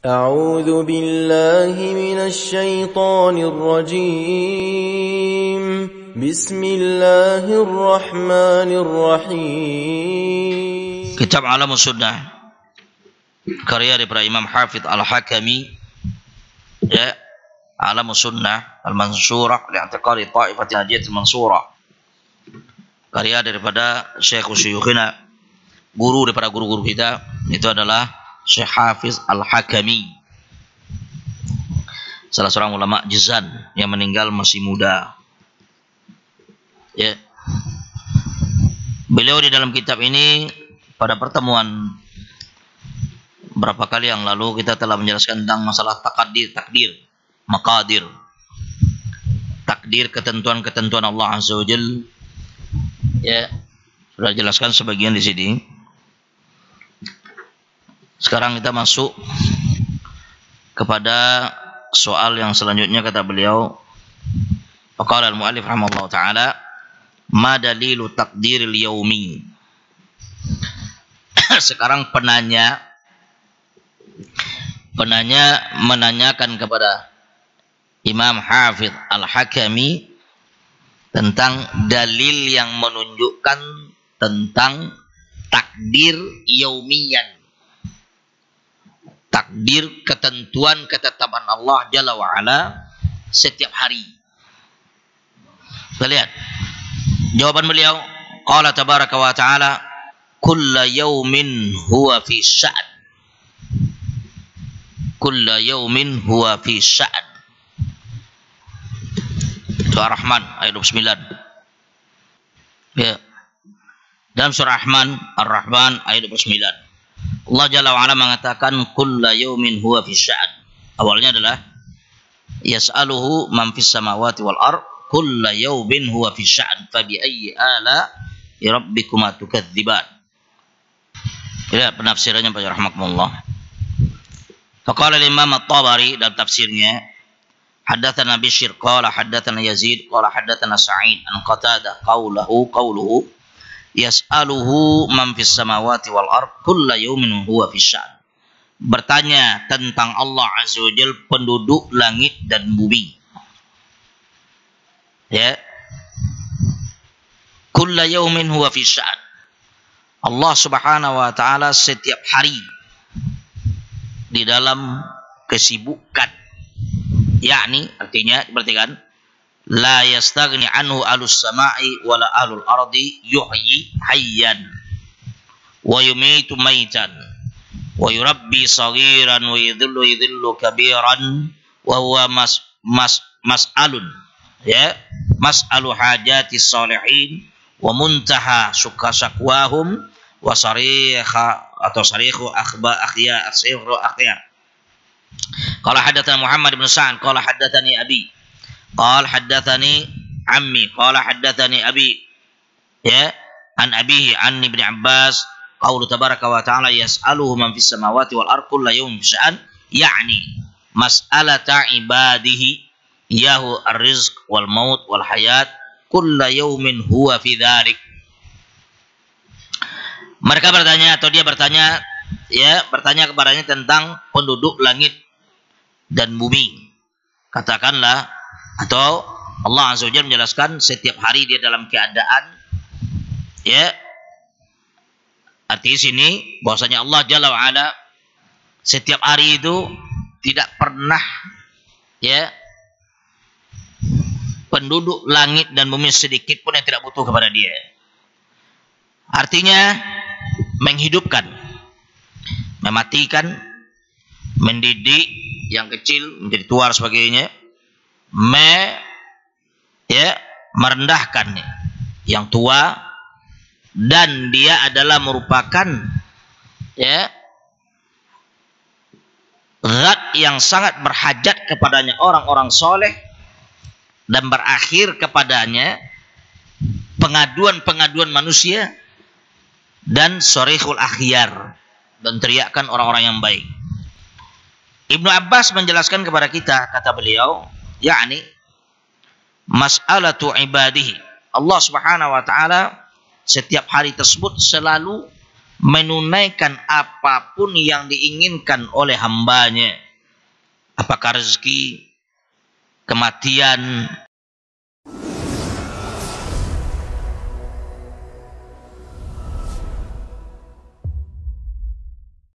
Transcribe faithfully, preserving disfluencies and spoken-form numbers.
أعوذ بالله من الشيطان الرجيم بسم الله الرحمن الرحيم. Kitab Alamus Sunnah karya daripada Imam Hafidh Al-Hakami, ya, Alamus Sunnah Al-Mansurah li'atiqadi Ta'ifatil Hadiyatil Mansurah, karya daripada Syekh Syuyukhina, guru daripada guru-guru kita, itu adalah Syekh Hafidh Al-Hakami, salah seorang ulama Jizan yang meninggal masih muda. Ya, beliau di dalam kitab ini, pada pertemuan berapa kali yang lalu kita telah menjelaskan tentang masalah takdir, takdir, maqadir, takdir, ketentuan-ketentuan Allah Azza wa Jalla. Ya, sudah jelaskan sebagian di sini. Sekarang kita masuk kepada soal yang selanjutnya. Kata beliau, faqala al-mu'allif rahimahullah ta'ala, ma dalilu takdiril yaumi. Sekarang penanya penanya menanyakan kepada Imam Hafidh Al-Hakami tentang dalil yang menunjukkan tentang takdir yaumiyan, takdir, ketentuan, ketetapan Allah Jalla wa'ala setiap hari. Kita lihat jawaban beliau, qala tabaraka wa ta'ala, kulla yaumin huwa fi sya'an. Kulla yaumin huwa fi sya'an. Surah Ar-Rahman ayat dua puluh sembilan. Ya. Dalam surah Ar-Rahman, Ar-Rahman ayat dua puluh sembilan. Allah Jalla wa'ala mengatakan kulla yaumin huwa fi sya'an. Awalnya adalah yas'aluhu man fis samawati wal ard kulla yaumin huwa fi sya'an fa bi ayyi ala rabbikuma tukadziban. Ya, penafsirannya Pak rahmakumullah. Faqala al-Imam At-Tabari dalam tafsirnya, haddatsana Bishr qala haddatsana Yazid qala haddatsana Sa'id an Qatadah qawluhu qawluhu yas'aluhu man fis samawati wal ard kulla yaumin huwa fi sya'an. Bertanya tentang Allah Azza wa Jalla penduduk langit dan bumi. Ya. Kulla yaumin huwa fi sya'an. Allah Subhanahu wa ta'ala setiap hari di dalam kesibukan. Yakni artinya diperhatikan, la yastaghni anhu alus sama'i wala ahlul ardi yuhyi hayyan wa yumitu maitan wa yurabbi saghiran wa yudhillu yudhillu kabiran wa huwa mas mas mas'alun, ya, mas'alu hajati salihin wa muntaha syukasakwahum wa sarikha atau sarikhu akhba akhya asifru akhya. Qala hadatsana Muhammad bin Sa'ad qala haddatsani abi qala haddatsani ammi qala haddatsani abi, ya, an abihi an ibn Abbas qaulu tabaraka wa ta'ala yas'aluhu man fis samawati wal ard kullu yawmin bi sya'an, yakni mas'alata ibadihi yahu ar-rizq wal maut wal hayat kullu yawmin huwa fi dzalik. Mereka bertanya atau dia bertanya, ya, bertanya kepadanya tentang penduduk langit dan bumi. Katakanlah, atau Allah Azza wa Jalla menjelaskan setiap hari dia dalam keadaan, ya, arti sini bahwasanya Allah Jalla wa Ala setiap hari itu tidak pernah, ya, penduduk langit dan bumi sedikit pun yang tidak butuh kepada dia. Artinya menghidupkan, mematikan, mendidik yang kecil menjadi tua dan sebagainya, me, ya, merendahkan yang tua, dan dia adalah merupakan, ya, zat yang sangat berhajat kepadanya orang-orang soleh, dan berakhir kepadanya pengaduan-pengaduan manusia dan sorikhul akhyar, dan teriakan orang-orang yang baik. Ibnu Abbas menjelaskan kepada kita, kata beliau, yakni mas'alatu ibadihi, Allah Subhanahu wa ta'ala setiap hari tersebut selalu menunaikan apapun yang diinginkan oleh hambanya. Apakah rezeki, kematian,